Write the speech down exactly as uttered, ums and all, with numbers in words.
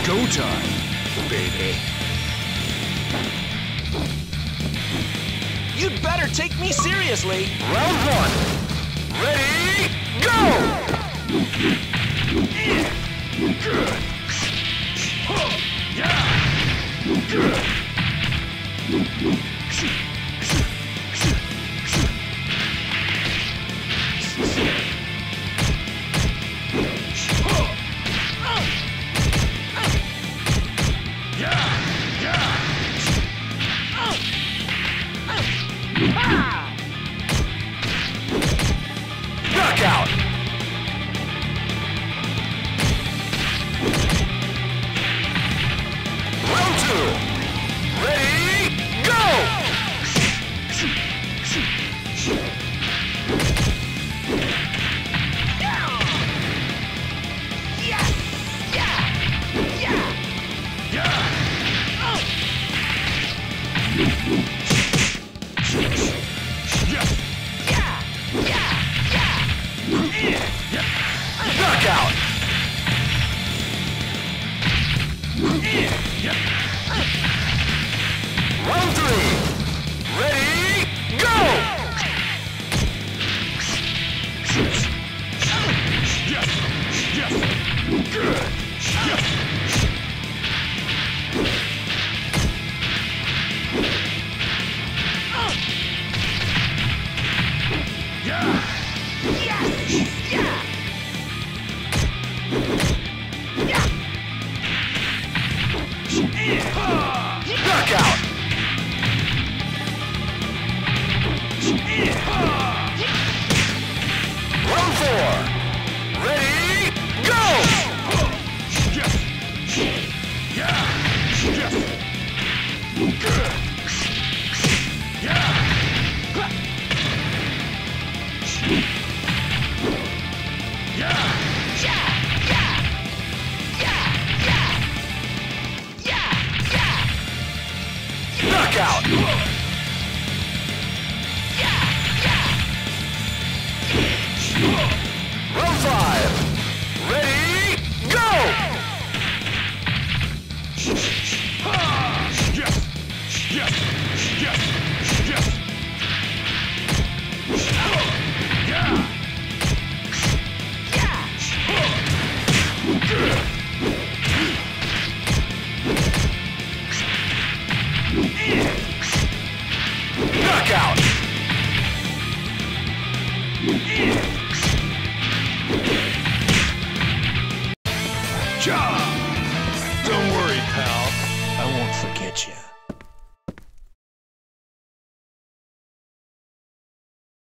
Go time, baby. You'd better take me seriously. Round one. Ready, go! Good. Yeah. Good. Knockout! Round two. Ready, go! Knockout! Round three. Ready, go! Yes. Yes. Good. Yes. Yeah. Knockout! Round four. Ready, go! Yes. Yeah. Yes. Good. Yeah. Yeah. Knockout! Round five. Ready, go! Yes. Yes. Yes. Yes. Yeah. Good. Knockout! Job. Don't worry, pal. I won't forget you.